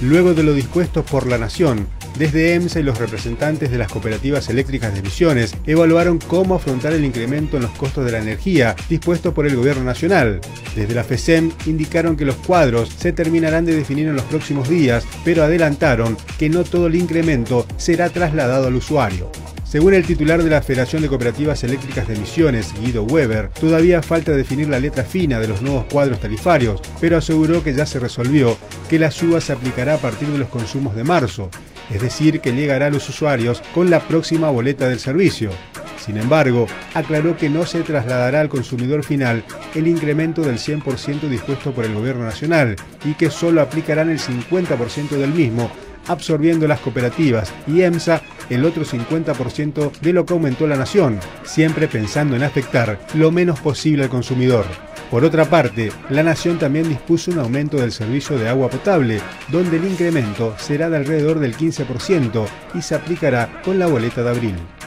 Luego de lo dispuesto por la Nación, desde EMSA y los representantes de las cooperativas eléctricas de Misiones evaluaron cómo afrontar el incremento en los costos de la energía dispuesto por el Gobierno Nacional. Desde la FESEM indicaron que los cuadros se terminarán de definir en los próximos días, pero adelantaron que no todo el incremento será trasladado al usuario. Según el titular de la Federación de Cooperativas Eléctricas de Misiones, Guido Weber, todavía falta definir la letra fina de los nuevos cuadros tarifarios, pero aseguró que ya se resolvió que la suba se aplicará a partir de los consumos de marzo, es decir, que llegará a los usuarios con la próxima boleta del servicio. Sin embargo, aclaró que no se trasladará al consumidor final el incremento del 100% dispuesto por el Gobierno Nacional y que solo aplicarán el 50% del mismo, absorbiendo las cooperativas y EMSA el otro 50% de lo que aumentó la Nación, siempre pensando en afectar lo menos posible al consumidor. Por otra parte, la Nación también dispuso un aumento del servicio de agua potable, donde el incremento será de alrededor del 15% y se aplicará con la boleta de abril.